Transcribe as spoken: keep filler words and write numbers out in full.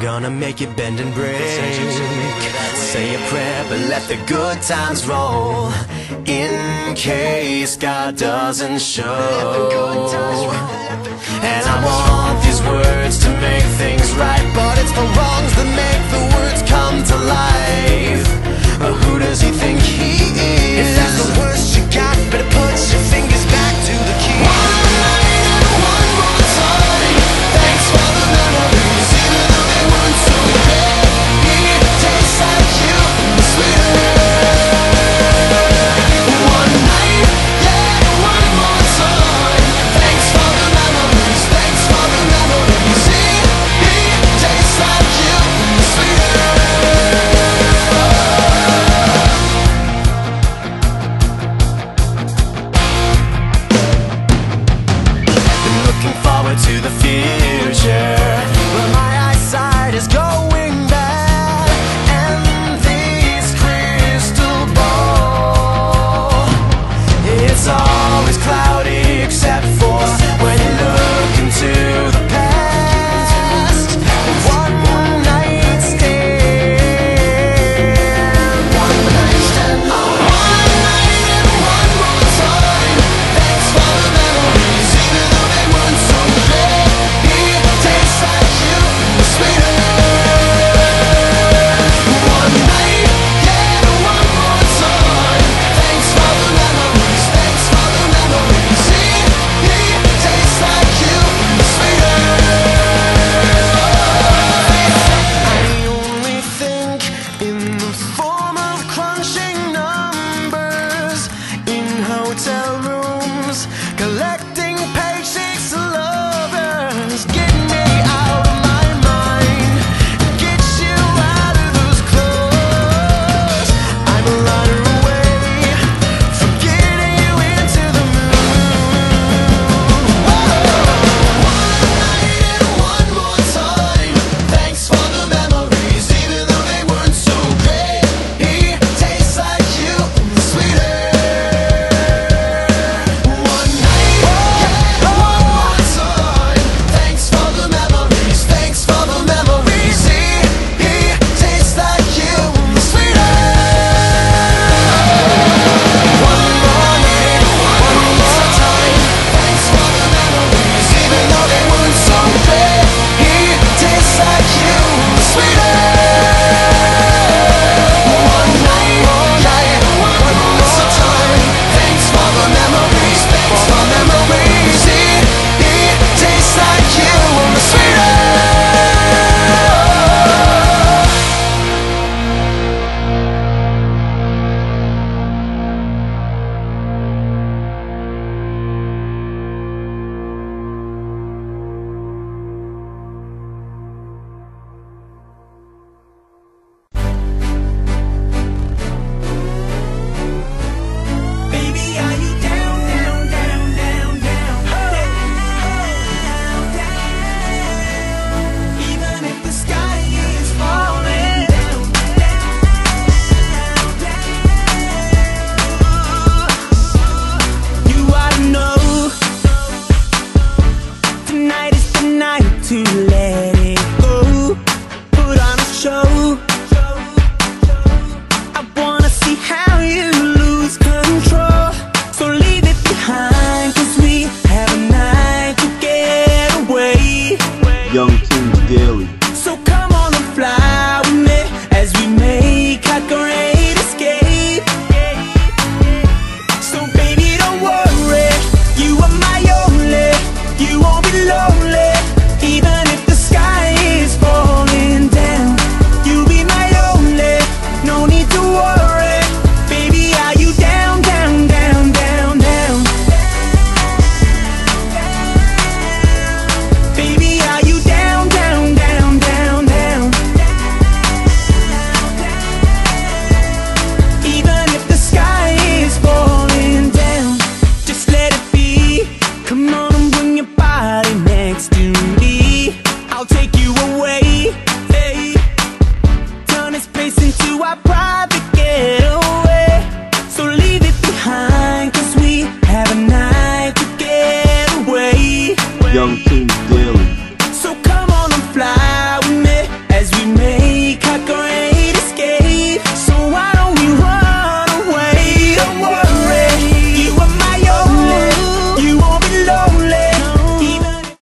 gonna make it bend and break. Say a prayer, but let the good times roll, in case God doesn't show. And I want these words to make things right, but it's the wrongs that make the words come to life. But who does he think he is? If that's the worst you got, better put your fingers back to the key. One night and one more time. Thanks for the memories, even though they weren't so great. It tastes like you, sweeter. One night, yeah, one more time. Thanks for the memories, thanks for the memories. It tastes like you, sweeter. To the future, where my eyesight is going bad, and this crystal ball, it's always cloudy except for when you look into the past. One night stand, one night stand, one night and one more time. Thanks for the memories, even though they weren't so. Hotel rooms, collecting paychecks, lovers. Get me out of my mind, get you out of those clothes. I'm a ladder away from getting you into the moon. Whoa. One night and one more time. Thanks for the memories, even though they weren't so great. It tastes like you, sweeter. To let it go, put on a show. I wanna see how you lose control. So leave it behind, cause we have a night to get away. Young Kings Daily.